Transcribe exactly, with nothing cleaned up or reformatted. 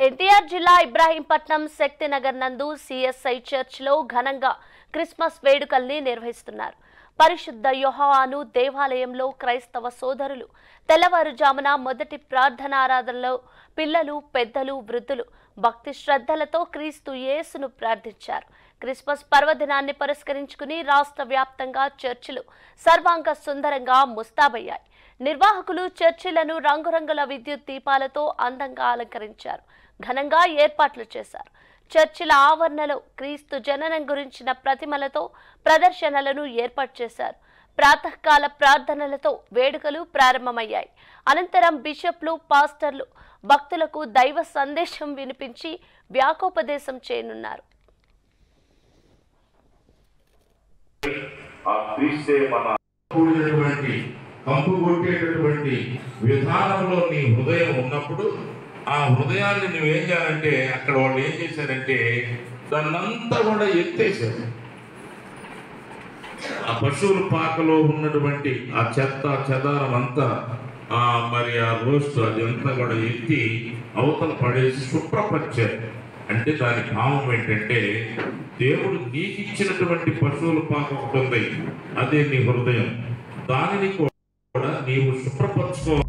ఎన్టీఆర్ జిల్లా ఇబ్రాహీంపట్నం శక్తినగర్ నందు సిఎస్ఐ చర్చ్లో ఘనంగా క్రిస్మస్ వేడుకల్ని నిర్వహిస్తున్నారు. పరిశుద్ధ యోహాను దేవాలయంలో క్రైస్తవ సోదరులు తెల్లవారుజామున మొదటి ప్రార్థనారాధనలో పిల్లలు, పెద్దలు, వృద్ధులు భక్తి శ్రద్ధలతో క్రీస్తు యేసును ప్రార్థించారు. క్రిస్మస్ పర్వదినాన్ని పురస్కరించుకుని రాష్ట్ర వ్యాప్తంగా చర్చిలు సర్వాంగ సుందరంగా ముస్తాబయ్యాయి. నిర్వాహకులు చర్చిలను రంగురంగుల విద్యుత్ దీపాలతో అందంగా అలంకరించారు, ఘనంగా ఏర్పాట్లు చేశారు. చర్చిల ఆవరణలో క్రీస్తు జననం గురించిన ప్రతిమలతో ప్రదర్శనలను ఏర్పాటు చేశారు. ప్రాతకాల ప్రార్థనలతో వేడుకలు ప్రారంభమయ్యాయి. అనంతరం బిషప్లు, పాస్టర్లు భక్తులకు దైవ సందేశం వినిపించి వ్యాకోపదేశం చేయనున్నారు. కంపుకొట్టేటటువంటి విధానంలో నీ హృదయం ఉన్నప్పుడు ఆ హృదయాన్ని నువ్వేం చేయాలంటే, అక్కడ వాళ్ళు ఏం చేశారంటే దాన్నంతా కూడా ఎత్తేసారు. ఆ పశువుల పాకలో ఉన్నటువంటి ఆ చెత్త చెదారం అంతా ఆ మరి ఆ రోస్ట్ అదంతా కూడా ఎత్తి అవతల పడేసి శుభ్రపరిచారు. అంటే దాని భావం ఏంటంటే, దేవుడు నీకు ఇచ్చినటువంటి పశువుల పాక ఒకటి ఉంది, అదే నీ హృదయం. దానిని కూడా నీవు శుభ్రపరచుకోవాలి.